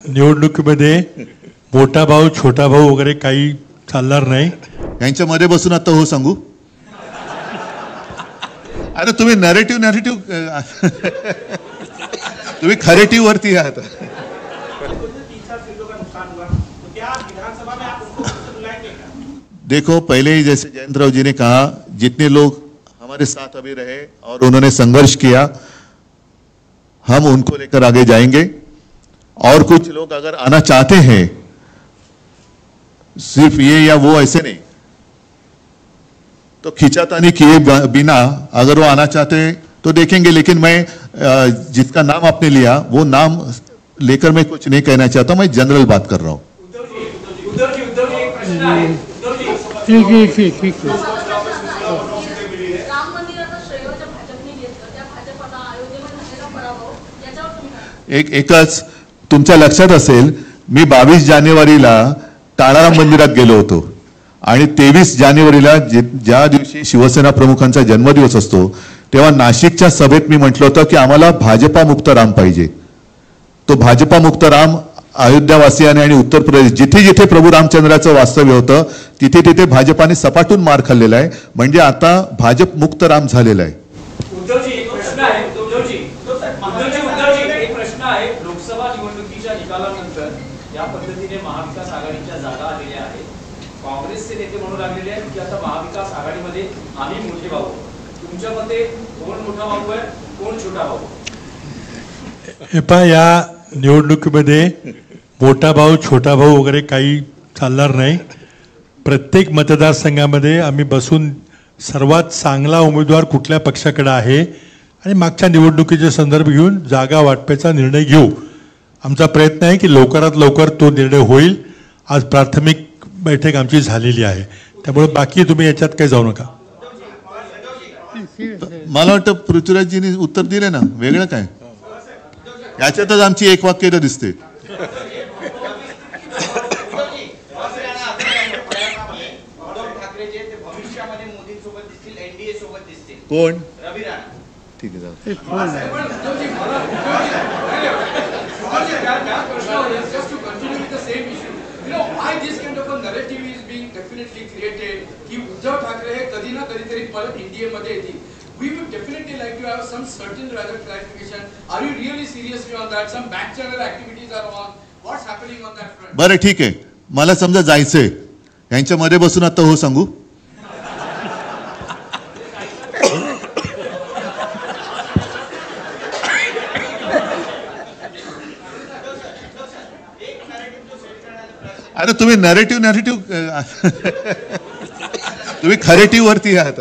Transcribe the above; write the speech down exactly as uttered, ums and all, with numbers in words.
निवडणुकीमध्ये मोठा भाऊ छोटा भाऊ वगैरे काही चालणार नाही. यांच्यामध्ये बसून आता हो सांगू. अरे तुम्ही नरेटिव्ह नरेटिव्ह तुम्ही खरेटिव्ह वरती आहात. देखो, पहले ही जैसे जयंत राव जी ने कहा, जितने लोग हमारे साथ अभी रहे और उन्होंने संघर्ष किया, हम उनको लेकर आगे जाएंगे. और कुछ लोग अगर आना चाहते हैं, सिर्फ ये या वो ऐसे नहीं, तो खींचातानी किए बिना अगर वो आना चाहते हैं तो देखेंगे. लेकिन मैं जिसका नाम आपने लिया वो नाम लेकर मैं कुछ नहीं कहना चाहता. मैं जनरल बात कर रहा हूं. ठीक है ठीक ठीक एक एकच तुमच्या लक्षात असेल, मी बावीस जानेवारीला ताळाराम मंदिरात गेलो होतो आणि तेवीस जानेवारीला ज्या दिवशी शिवसेना प्रमुखांचा जन्मदिवस असतो तेव्हा नाशिकच्या सभेत मी म्हटलं होतं की आम्हाला भाजपा मुक्त राम पाहिजे. तो भाजपा मुक्त राम अयोध्यावासियाने आणि उत्तर प्रदेश जिथे जिथे प्रभू रामचंद्राचं वास्तव्य होतं तिथे तिथे भाजपाने सपाटून मार खाल्लेला आहे. म्हणजे आता भाजप मुक्त राम झालेला आहे. उद्धवजी, एक प्रश्न आहे. उद्धवजी उद्धवजी उद्धवजी एक प्रश्न आहे. लोकसभा निवडणुकीच्या निकालानंतर या पद्धतीने महाविकास आघाडीच्या जागा आलेल्या आहेत. काँग्रेसचे नेते म्हणू लागलेले आहेत की आता महाविकास आघाडीमध्ये आम्ही मोठे भाऊ. तुमच्या मते कोण मोठा भाऊ आहे, कोण छोटा भाऊ? हे पहा, या निवडणुकीमध्ये मोठा भाऊ छोटा भाऊ वगैरे काही चालणार नाही. प्रत्येक मतदारसंघामध्ये आम्ही बसून सर्वात चांगला उमेदवार कुठल्या पक्षाकडे आहे आणि मागच्या निवडणुकीचे संदर्भ घेऊन जागा वाटपाचा निर्णय घेऊ. आमचा प्रयत्न आहे की लवकरात लवकर तो निर्णय होईल. आज प्राथमिक बैठक आमची झालेली आहे, त्यामुळे बाकी तुम्ही याच्यात काही जाऊ नका. मला वाटतं पृथ्वीराजजींनी उत्तर दिले ना, वेगळं काय याच्यातच आमची एक वाक्य दिसते. कोण? ठीक आहे, उद्धव ठाकरे हे कधी ना कधीतरी परत इंडियामध्ये येतील. We would definitely like to have some certain rather clarification. Are you really seriously on that? Some back channel activities are on. What's happening on that front? बरं ठीक आहे, मला समजा जायचंय, यांच्यामध्ये बसून आता हो सांगू. अरे तुम्ही नरेटिव्ह नरेटिव्ह तुम्ही खरेटिव्ह वरती आहात.